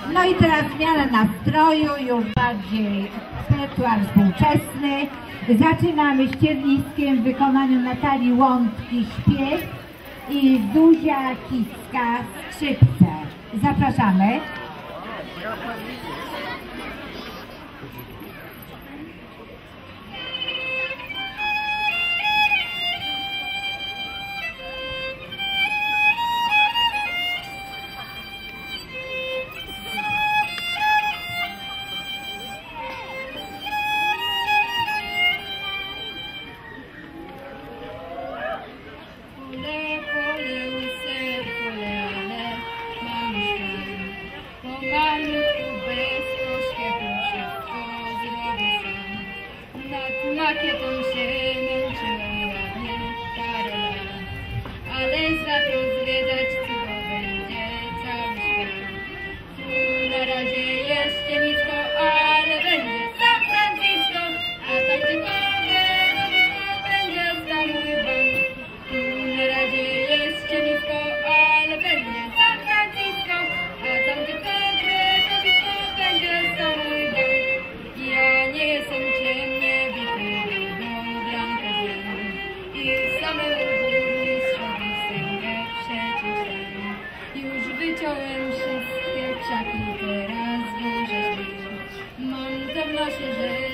No i teraz zmiana nastroju, już bardziej repertuar współczesny. Zaczynamy ścierniskiem w wykonaniu Natalii Łątki śpiew i Zuzia Kicka skrzypce. Zapraszamy. Makietą się męczyłem ładnie parę lat, ale z lat rozwiedzać chyba będzie cały świat. Na razie jeszcze nisko, ale będzie San Francisco, a tam typowe robisko będzie stały bank. Na razie jeszcze nisko, ale będzie San Francisco, a tam typowe robisko będzie stały bank. Ja nie jestem ciemnie wyciąłem wszystkie krzaki, teraz włożę śmiechu. Mam to w nosie, że